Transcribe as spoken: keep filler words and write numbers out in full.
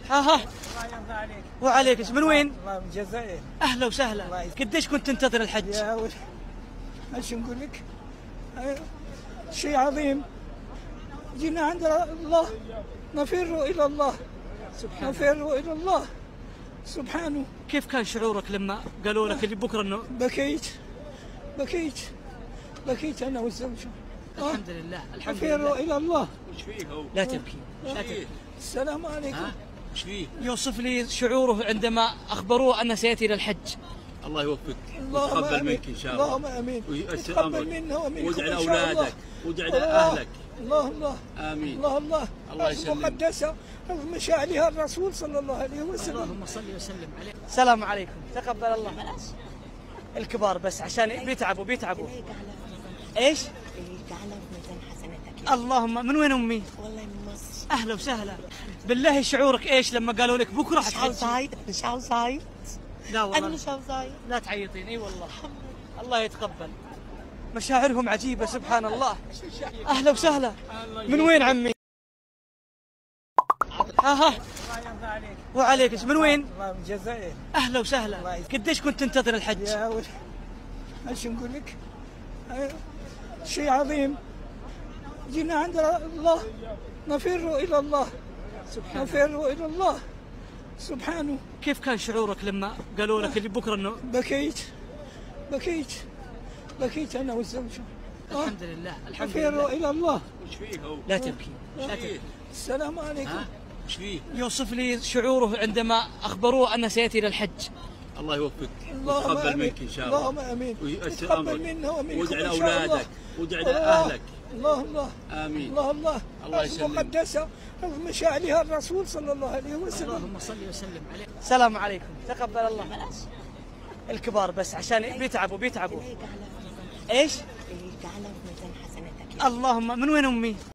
ها ها. الله يرضى عليك. وعليك. من وين؟ والله من الجزائر. اهلا وسهلا. قديش كنت تنتظر الحج؟ يا ولد ايش نقول لك؟ شيء عظيم. جينا عند الله نفر الى الله. سبحانه. نفر الى الله سبحانه. كيف كان شعورك لما قالوا لك اللي بكره انه؟ بكيت بكيت بكيت انا والزوجه. الحمد لله الحمد نفر لله. الى الله. وش فيه هو؟ لا تبكي لا تبكي. السلام عليكم. ها؟ وش فيه؟ يوصف لي شعوره عندما اخبروه انه سياتي الى الحج. الله يوفقك اللهم ويتقبل آمين. منك ان شاء الله. اللهم امين. وييسر يتقبل امرك منا ومنكم واجعل إن شاء الله. اولادك واجعل الله. اهلك. الله الله امين. الله الله الله يسلمك. المقدسة مشاعلها الرسول صلى الله عليه وسلم. اللهم صل وسلم عليه. السلام عليكم. تقبل الله. الكبار بس عشان بيتعبوا بيتعبوا. ايش؟ جعلها في ميزان حسناتك. اللهم. من وين امي؟ والله من مصر. اهلا وسهلا. بالله شعورك ايش لما قالوا لك بكره مش عاوز حتحج؟ اعيط مش عاوز اعيط. لا انا والله مش عاوز اعيط. لا تعيطين. اي والله. الله يتقبل. مشاعرهم عجيبه سبحان الله. اهلا وسهلا. من وين عمي؟ ها ها. الله يرضى عليك. وعليك. من وين؟ والله من الجزائر. اهلا وسهلا. قديش كنت تنتظر الحج؟ يا ولد ايش نقول لك؟ شيء عظيم. جينا عند الله نفر الى الله. سبحانه. نفر الى الله سبحانه. كيف كان شعورك لما قالوا لك اللي بكره انه؟ بكيت بكيت بكيت انا والزوجه. الحمد لله الحمد نفر لله. الى الله. وش فيه هو؟ لا تبكي لا وش تبكي. فيه؟ السلام عليكم. ها؟ وش فيه؟ يوصف لي شعوره عندما اخبروه انه سياتي الى الحج. الله يوفقك اللهم ويتقبل آمين. منك ان شاء الله. اللهم امين. وييسر يتقبل امرك منا ومنكم واجعل إن شاء الله. اولادك واجعل الله. اهلك. الله الله امين. الله الله الله يسلمك. المقدسة مشاعلها الرسول صلى الله عليه وسلم. اللهم صل وسلم عليه. السلام عليكم. تقبل الله. الكبار بس عشان بيتعبوا بيتعبوا. جعلها في ميزان ايش؟ جعلها في ميزان حسناتك. اللهم. من وين امي؟